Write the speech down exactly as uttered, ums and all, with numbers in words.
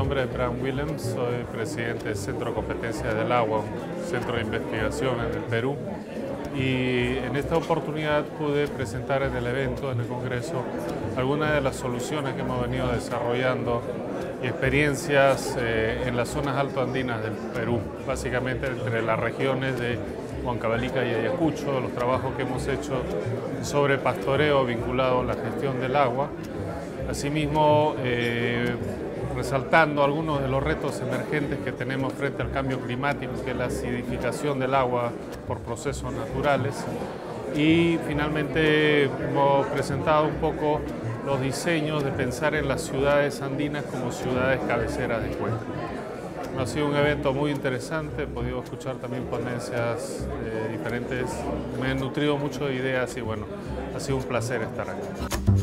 nombre es Bram Willems, soy presidente del Centro de Competencia del Agua, un centro de investigación en el Perú. Y en esta oportunidad pude presentar en el evento, en el Congreso, algunas de las soluciones que hemos venido desarrollando y experiencias eh, en las zonas altoandinas del Perú, básicamente entre las regiones de Huancavelica y Ayacucho, los trabajos que hemos hecho sobre pastoreo vinculado a la gestión del agua. Asimismo, eh, resaltando algunos de los retos emergentes que tenemos frente al cambio climático, que es la acidificación del agua por procesos naturales. Y finalmente hemos presentado un poco los diseños de pensar en las ciudades andinas como ciudades cabeceras de cuenca. Ha sido un evento muy interesante, he podido escuchar también ponencias eh, diferentes, me he nutrido mucho de ideas y bueno, ha sido un placer estar aquí.